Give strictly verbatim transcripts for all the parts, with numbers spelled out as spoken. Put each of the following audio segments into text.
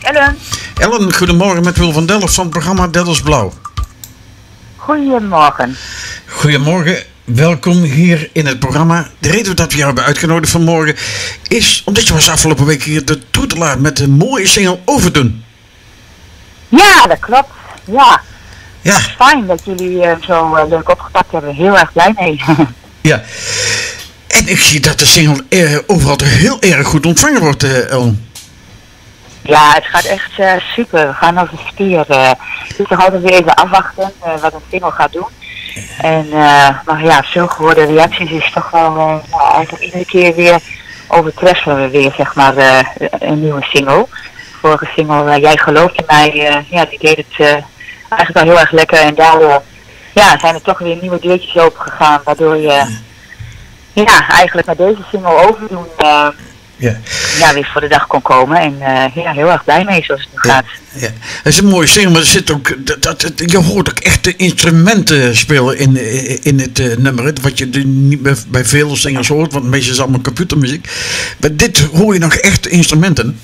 Ellen. Ellen, goedemorgen met Wil van Delft van het programma Delfts Blauw. Goedemorgen. Goedemorgen, welkom hier in het programma. De reden dat we jou hebben uitgenodigd vanmorgen is omdat je was afgelopen week hier de Troetelaar met een mooie single Overdoen. Ja, dat klopt. Ja. Ja. Fijn dat jullie uh, zo uh, leuk opgepakt hebben. Heel erg blij mee. Ja. En ik zie dat de single uh, overal heel erg goed ontvangen wordt, uh, Ellen. Ja, het gaat echt uh, super. We gaan over spier. Uh, dus we gaan altijd weer even afwachten uh, wat een single gaat doen. En, uh, maar ja, veel gehoorde reacties is toch wel uh, nou, eigenlijk iedere keer weer overtreffen we weer, zeg maar, uh, een nieuwe single. Vorige single, uh, Jij gelooft in mij, uh, ja, die deed het uh, eigenlijk wel heel erg lekker. En daardoor ja, zijn er toch weer nieuwe deurtjes open gegaan, waardoor je ja, eigenlijk met deze single Overdoen uh, ja. ja, weer voor de dag kon komen. En uh, ja, heel erg blij mee zoals het nu ja, gaat. Ja. Het is een mooie single, maar er zit ook, dat, dat, je hoort ook echt de instrumenten spelen in, in het uh, nummer. Wat je niet bij, bij veel zingers hoort, want meestal is het allemaal computermuziek. Maar dit hoor je nog echt de instrumenten.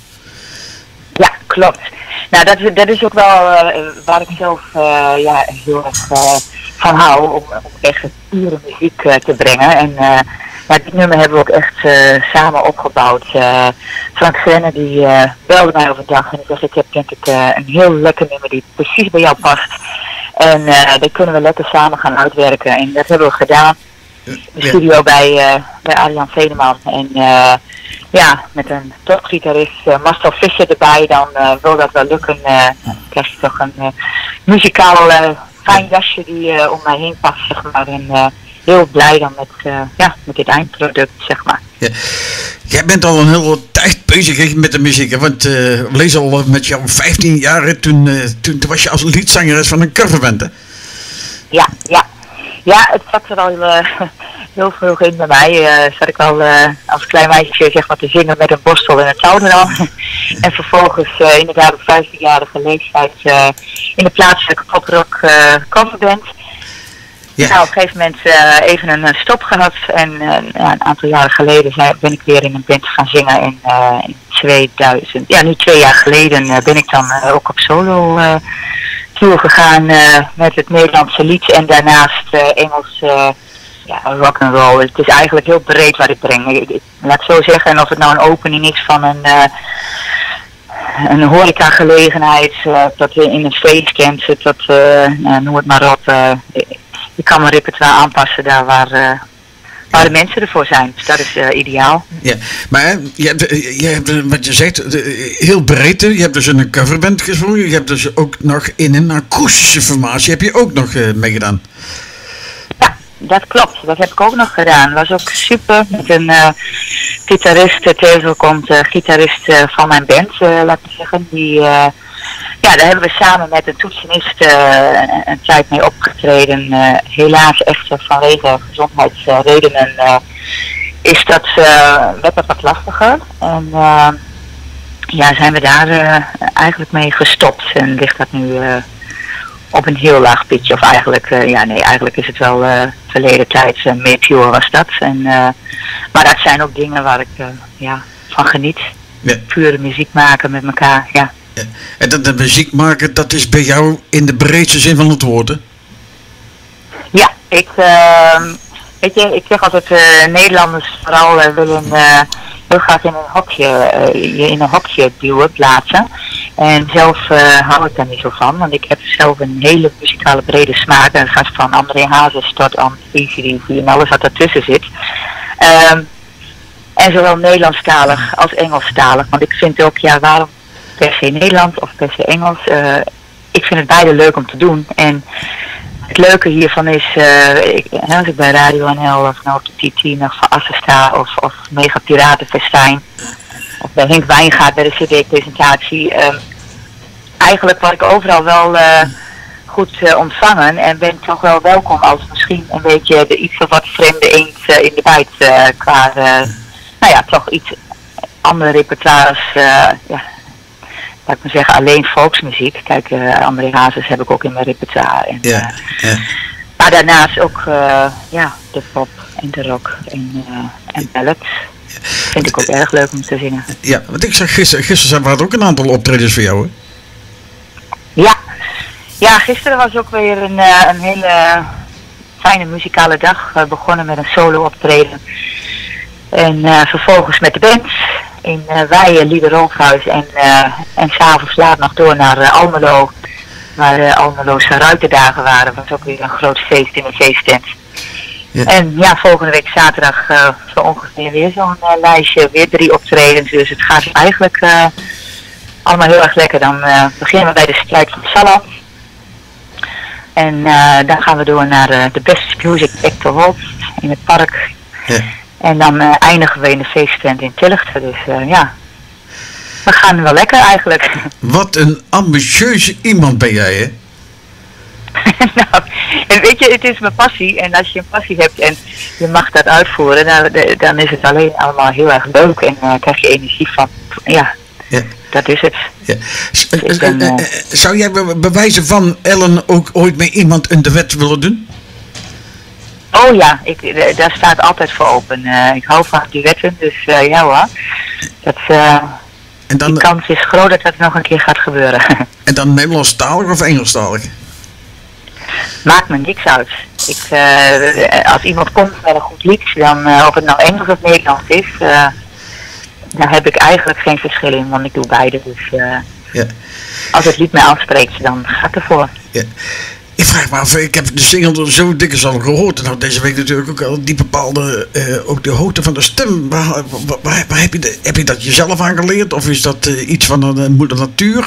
Ja, klopt. Nou, dat, dat is ook wel uh, waar ik zelf uh, ja, heel erg uh, van hou, om, om echt pure muziek uh, te brengen. En uh, ja, dit nummer hebben we ook echt uh, samen opgebouwd. Uh, Frank Grenne die uh, belde mij overdag en die zegt, ik heb denk ik uh, een heel lekker nummer die precies bij jou past. En uh, dat kunnen we lekker samen gaan uitwerken. En dat hebben we gedaan. De studio bij, uh, bij Arjan Veneman. En uh, ja, met een topgitarist uh, Marcel Visser erbij, dan uh, wil dat wel lukken. Uh, dan krijg je toch een uh, muzikaal uh, fijn jasje die uh, om mij heen past, zeg maar. En uh, heel blij dan met, uh, ja, met dit eindproduct, zeg maar. Ja. Jij bent al een hele tijd bezig met de muziek, hè? Want uh, we lezen al met jou vijftien jaar, toen, uh, toen, toen was je als liedzangeres van een coverband, hè? Ja, ja. Ja, het zat er al uh, heel vroeg in bij mij. Uh, zat ik al uh, als klein meisje zeg maar, te zingen met een borstel en een touwdraad. En vervolgens uh, inderdaad op vijftienjarige leeftijd uh, in de plaatselijke poprock uh, coverband. Ja. Nou, op een gegeven moment uh, even een uh, stop gehad. En uh, ja, een aantal jaren geleden zijn, ben ik weer in een band gaan zingen. En uh, in tweeduizend, ja nu twee jaar geleden uh, ben ik dan uh, ook op solo uh, tour gegaan uh, met het Nederlandse lied. En daarnaast uh, Engels uh, ja, rock and roll. Het is eigenlijk heel breed wat ik breng. Ik, ik, laat ik zo zeggen, en of het nou een opening is van een... Uh, een horecagelegenheid, uh, dat we in een feestcamp zit, dat uh, nou, noem het maar op. Uh, je kan mijn repertoire aanpassen daar waar, uh, waar de mensen ervoor zijn. Dus dat is uh, ideaal. Ja, maar je hebt, je hebt wat je zegt, heel breed. Je hebt dus in een coverband gezongen. Je hebt dus ook nog in een akoestische formatie heb je ook nog uh, meegedaan. Ja, dat klopt. Dat heb ik ook nog gedaan. Dat was ook super. Met een uh, gitarist, tegenkomt uh, gitarist uh, van mijn band, uh, laat ik zeggen. Die... Uh, Ja, daar hebben we samen met een toetsenist uh, een tijd mee opgetreden. Uh, helaas echt uh, vanwege gezondheidsredenen uh, is dat, uh, werd dat wat lastiger. En uh, ja, zijn we daar uh, eigenlijk mee gestopt en ligt dat nu uh, op een heel laag pitje. Of eigenlijk, uh, ja nee, eigenlijk is het wel uh, verleden tijd, uh, meer pure was dat. En, uh, maar dat zijn ook dingen waar ik uh, ja, van geniet. Ja. Pure muziek maken met elkaar, ja. Ja. En dat de muziek maken, dat is bij jou in de breedste zin van het woord, hè? Ja, ik, uh, weet je, ik zeg altijd, uh, Nederlanders vooral uh, willen uh, heel graag in een hokje, uh, je in een hokje duwen, plaatsen. En zelf uh, hou ik daar niet zo van, want ik heb zelf een hele muzikale brede smaak. En het gaat van André Hazes tot aan A C D C en alles wat ertussen zit. Uh, en zowel Nederlandstalig als Engelstalig, want ik vind ook, ja, waarom per se Nederlands of per se Engels. Uh, ik vind het beide leuk om te doen. En het leuke hiervan is, uh, ik, als ik bij Radio N L of nou op de T T nog van Assen sta of, of Mega Piratenfestijn of bij Henk Wijngaard bij de C D-presentatie. Uh, eigenlijk word ik overal wel uh, goed uh, ontvangen en ben toch wel welkom als misschien een beetje de iets of wat vreemde eend uh, in de bijt uh, qua, uh, nou ja, toch iets andere repertoires, uh, ja, laat ik maar zeggen, alleen volksmuziek. Kijk, uh, André Hazes heb ik ook in mijn repertoire. En, ja, uh, ja. Maar daarnaast ook uh, ja, de pop en de rock en, uh, en ballads. vind ik ook uh, erg leuk om te zingen. Ja, want ik zag gisteren, gisteren waren er ook een aantal optredens voor jou, hè? Ja, ja gisteren was ook weer een, uh, een hele fijne muzikale dag. We begonnen met een solo optreden. En uh, vervolgens met de band in uh, Weijen, Lieder Rolfhuis. En, uh, en s'avonds laat nog door naar uh, Almelo. Waar de uh, Almeloze Ruiterdagen waren. Dat was ook weer een groot feest in de feesttent. Ja. En ja, volgende week zaterdag uh, zo ongeveer weer zo'n uh, lijstje. Weer drie optredens. Dus het gaat eigenlijk uh, allemaal heel erg lekker. Dan uh, beginnen we bij de strijd van Salland. En uh, dan gaan we door naar uh, de Best Music Actor Award in het park. Ja. En dan uh, eindigen we in de feesttent in Tillichten. Dus uh, ja, we gaan wel lekker eigenlijk. Wat een ambitieuze iemand ben jij, hè? Nou, en weet je, het is mijn passie. En als je een passie hebt en je mag dat uitvoeren, dan, dan is het alleen allemaal heel erg leuk. En uh, krijg je energie van. Ja, ja. Dat is het. Ja. Dus ben, uh, Zou jij be bewijzen van Ellen ook ooit met iemand een duet willen doen? Oh ja, ik, daar staat altijd voor open. Uh, ik hou van duetten, dus uh, ja hoor. Dat, uh, en dan, die kans is groot dat dat nog een keer gaat gebeuren. En dan Nederlandstalig of Engelstalig? Maakt me niks uit. Ik, uh, als iemand komt met een goed lied, dan uh, of het nou Engels of Nederlands is, uh, daar heb ik eigenlijk geen verschil in, want ik doe beide. Dus uh, ja. Als het lied mij aanspreekt, dan ga ik ervoor. Ja. Ik vraag me af, ik heb de single zo dikwijls al gehoord. En nou deze week natuurlijk ook al die bepaalde, uh, ook de hoogte van de stem. Waar, waar, waar, waar heb, je de, heb je dat jezelf aangeleerd? Of is dat uh, iets van de moeder natuur?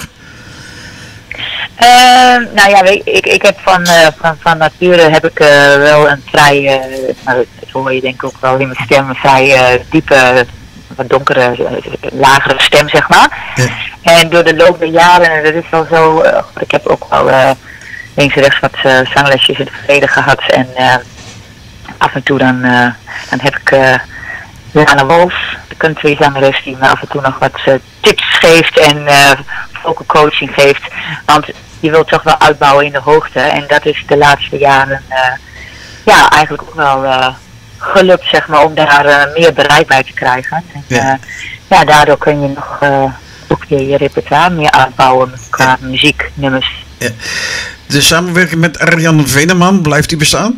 Uh, nou ja, weet, ik, ik heb van, uh, van, van nature heb ik uh, wel een vrij, uh, nou, dat hoor je denk ik ook wel in mijn stem, een vrij uh, diepe, wat donkere, uh, lagere stem zeg maar. Ja. En door de loop der jaren, dat is wel zo, uh, ik heb ook wel uh, links en rechts wat uh, zanglesjes in het verleden gehad. En uh, af en toe dan, uh, dan heb ik uh, Lana Wolf, de country zangeres, die me af en toe nog wat uh, tips geeft en uh, vocal coaching geeft. Want je wilt toch wel uitbouwen in de hoogte. En dat is de laatste jaren uh, ja, eigenlijk ook wel uh, gelukt, zeg maar, om daar uh, meer bereik bij te krijgen. En, ja. Uh, ja, daardoor kun je nog uh, ook weer je repertoire meer uitbouwen qua ja. muzieknummers. Ja. De samenwerking met Ariane Veneman, blijft die bestaan?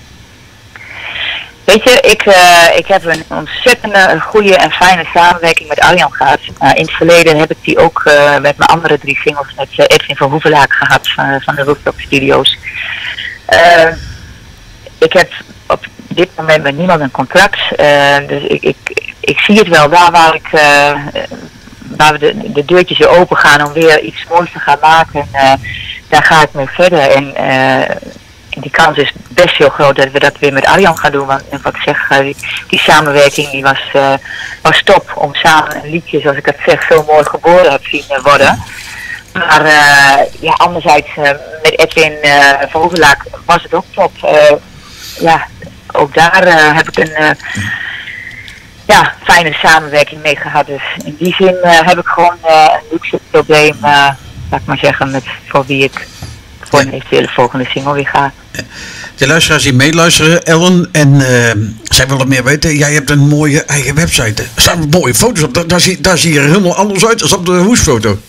Weet je, ik, uh, ik heb een ontzettende goede en fijne samenwerking met Arjan gehad. Uh, in het verleden heb ik die ook uh, met mijn andere drie singles met uh, Edwin van Hoevelaak gehad uh, van de Rooftop Studios. Uh, ik heb op dit moment met niemand een contract, uh, dus ik, ik, ik zie het wel daar waar, ik, uh, waar we de, de deurtjes weer open gaan om weer iets moois te gaan maken. Uh, daar ga ik mee verder. En, uh, En die kans is best heel groot dat we dat weer met Arjan gaan doen. Want wat ik zeg, die, die samenwerking die was, uh, was top. Om samen een liedje, zoals ik het zeg, zo mooi geboren heb zien worden. Maar uh, ja, anderzijds uh, met Edwin uh, van Hoevelaak was het ook top. Uh, ja, ook daar uh, heb ik een uh, ja, fijne samenwerking mee gehad. Dus in die zin uh, heb ik gewoon uh, een luxe probleem, uh, laat ik maar zeggen, met voor wie ik voor een eventuele volgende single weer ga. De luisteraars die meeluisteren, Ellen, en uh, zij willen meer weten. Jij hebt een mooie eigen website. Er staan mooie foto's op. Daar, daar, zie, daar zie je er helemaal anders uit als op de hoesfoto.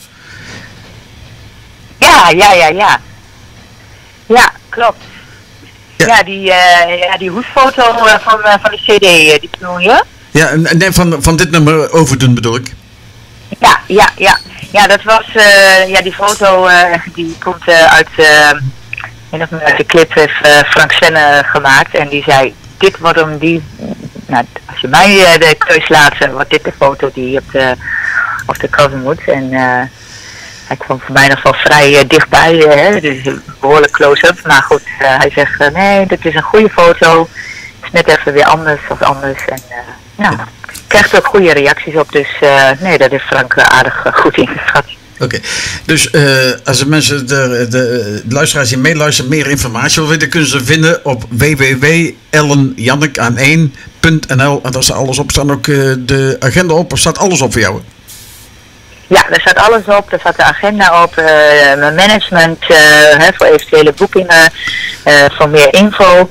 Ja, ja, ja, ja. Ja, klopt. Ja, ja die, uh, ja, die hoesfoto uh, van, uh, van de cd, uh, die bedoel je? Ja, en nee, van, van dit nummer Overdoen bedoel ik. Ja, ja, ja. Ja, dat was, uh, ja, die foto, uh, die komt uh, uit, uh, in of uit de clip heeft uh, Frank Svenne gemaakt. En die zei, dit wordt hem die, nou, als je mij uh, de keus laat, uh, wordt dit de foto die op de, op de cover moet. En uh, hij kwam voor mij nog wel vrij uh, dichtbij, uh, hè, dus behoorlijk close-up. Maar goed, uh, hij zegt, uh, nee, dit is een goede foto. Het is net even weer anders of anders. En uh, nou... krijgt ook goede reacties op, dus uh, nee, dat is Frank uh, aardig uh, goed ingeschat. Oké, okay. Dus uh, als de mensen, de, de, de luisteraars die meeluisteren, meer informatie willen weten, kunnen ze vinden op w w w punt ellen janneke aan één punt n l en daar staat alles op. Staat ook uh, de agenda op, of staat alles op voor jou? Ja, daar staat alles op, daar staat de agenda op, uh, mijn management uh, hè, voor eventuele boekingen, uh, voor meer info.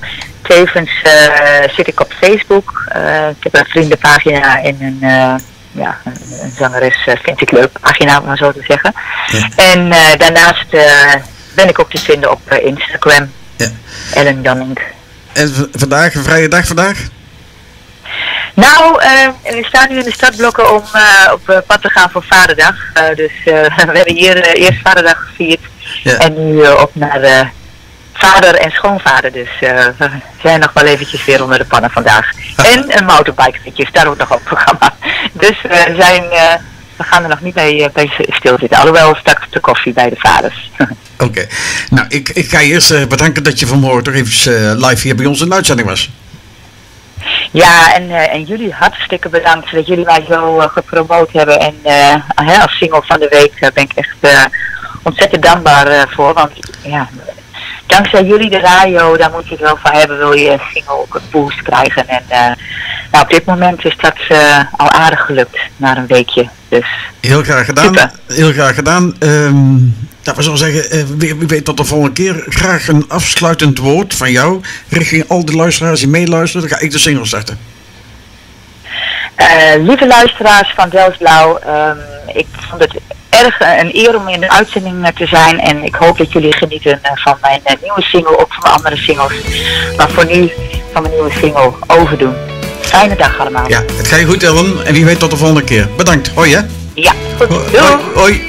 tevens uh, zit ik op Facebook. Uh, ik heb een vriendenpagina en een, uh, ja, een, een zangeres uh, vind ik leuk pagina, om maar zo te zeggen. Ja. En uh, daarnaast uh, ben ik ook te vinden op uh, Instagram. Ja. Ellen Janning. En v- vandaag, een vrije dag vandaag? Nou, uh, we staan nu in de startblokken om uh, op uh, pad te gaan voor Vaderdag. Uh, dus uh, we hebben hier uh, eerst Vaderdag gevierd. Ja. En nu uh, op naar uh, vader en schoonvader. Dus uh, we zijn nog wel eventjes weer onder de pannen vandaag. En een motorbike staat ook nog op het programma. Dus uh, we, zijn, uh, we gaan er nog niet mee, uh, bij stilzitten. Alhoewel straks de koffie bij de vaders. Oké. Okay. Nou, ik, ik ga je eerst uh, bedanken dat je vanmorgen toch even uh, live hier bij ons in de uitzending was. Ja, en, uh, en jullie hartstikke bedankt dat jullie mij zo uh, gepromoot hebben. En uh, als single van de week uh, ben ik echt uh, ontzettend dankbaar uh, voor. Want ja, dankzij jullie de radio, daar moet je het wel van hebben, wil je een single ook een boost krijgen. En uh, nou, op dit moment is dat uh, al aardig gelukt, na een weekje. Dus, heel graag gedaan. Super. Heel graag gedaan. Um, nou, we zullen zeggen, uh, wie, wie weet tot de volgende keer. Graag een afsluitend woord van jou richting al de luisteraars die meeluisteren. Dan ga ik de single starten. Uh, lieve luisteraars van Delfsblauw, um, ik vond het erg een eer om in de uitzending te zijn en ik hoop dat jullie genieten van mijn uh, nieuwe single, ook van mijn andere singles. Maar voor nu van mijn nieuwe single Overdoen. Fijne dag allemaal. Ja, het gaat je goed, Ellen. En wie weet tot de volgende keer. Bedankt. Hoi, hè? Ja, goed. Ho- Doei. Hoi. hoi.